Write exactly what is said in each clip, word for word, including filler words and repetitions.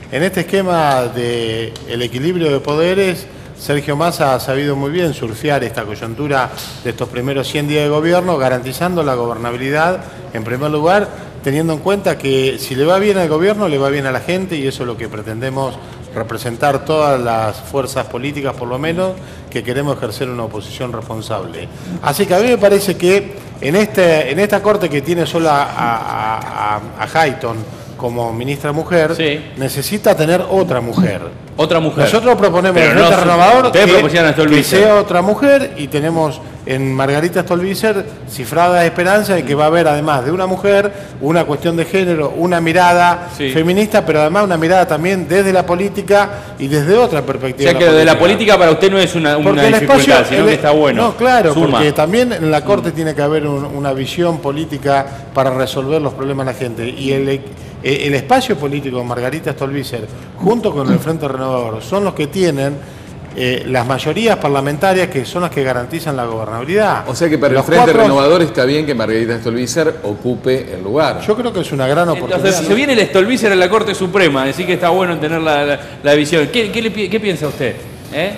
en este esquema del equilibrio de poderes, Sergio Massa ha sabido muy bien surfear esta coyuntura de estos primeros cien días de gobierno, garantizando la gobernabilidad, en primer lugar, teniendo en cuenta que si le va bien al gobierno, le va bien a la gente, y eso es lo que pretendemos representar todas las fuerzas políticas, por lo menos, que queremos ejercer una oposición responsable. Así que a mí me parece que en, este, en esta corte que tiene solo a, a, a, a Hayton como ministra mujer, sí, necesita tener otra mujer. Otra mujer. Nosotros proponemos en el Frente Renovador que, que sea otra mujer, y tenemos en Margarita Stolbizer cifrada de esperanza de que va a haber, además de una mujer, una cuestión de género, una mirada sí. feminista, pero además una mirada también desde la política y desde otra perspectiva. O sea que de la política para usted no es una, una dificultad, espacio, sino el, que está bueno. No, claro, Suma. Porque también en la Corte mm. tiene que haber un, una visión política para resolver los problemas de la gente. Y el, el espacio político de Margarita Stolbizer, junto con el Frente Renovador, son los que tienen Eh, las mayorías parlamentarias, que son las que garantizan la gobernabilidad. O sea que para los el Frente cuatro... Renovador está bien que Margarita Stolbizer ocupe el lugar. Yo creo que es una gran oportunidad. Entonces, si se viene el Stolbizer a la Corte Suprema, decir que está bueno tener la, la, la visión. ¿Qué, qué, le, ¿Qué piensa usted? ¿Eh?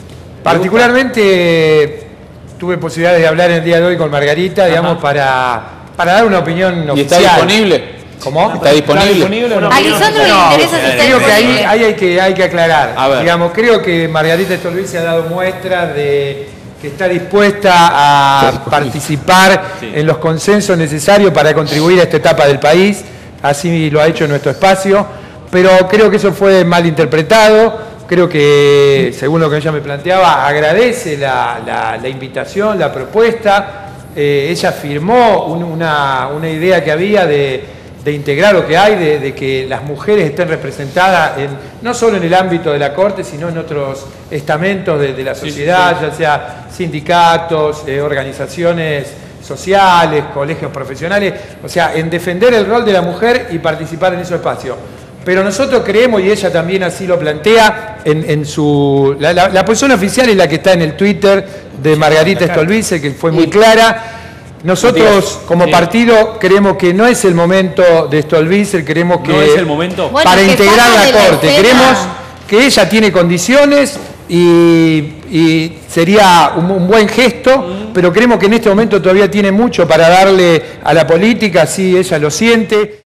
Particularmente tuve posibilidad de hablar el día de hoy con Margarita, digamos, para, para dar una opinión oficial. ¿Y está disponible? ¿Cómo? ¿Está disponible? ¿Está disponible o no? A Lisandro no, le interesa si está creo que ahí, ahí hay, que, hay que aclarar. Digamos, creo que Margarita Stolbizer ha dado muestras de que está dispuesta a participar sí. en los consensos necesarios para contribuir a esta etapa del país. Así lo ha hecho en nuestro espacio. Pero creo que eso fue mal interpretado. Creo que, según lo que ella me planteaba, agradece la, la, la invitación, la propuesta. Eh, ella firmó un, una, una idea que había de... de integrar lo que hay, de, de que las mujeres estén representadas en, no solo en el ámbito de la Corte, sino en otros estamentos de, de la sociedad, sí, sí. ya sea sindicatos, eh, organizaciones sociales, colegios profesionales, o sea, en defender el rol de la mujer y participar en esos espacios. Pero nosotros creemos, y ella también así lo plantea, en, en su... La, la, la posición oficial es la que está en el Twitter de Margarita Stolbizer, que fue muy clara. Nosotros, como partido, creemos que no es el momento de Stolbizer, creemos que... ¿No es el momento? Para bueno, integrar la Corte, la creemos que ella tiene condiciones y, y sería un, un buen gesto, mm. pero creemos que en este momento todavía tiene mucho para darle a la política, así ella lo siente.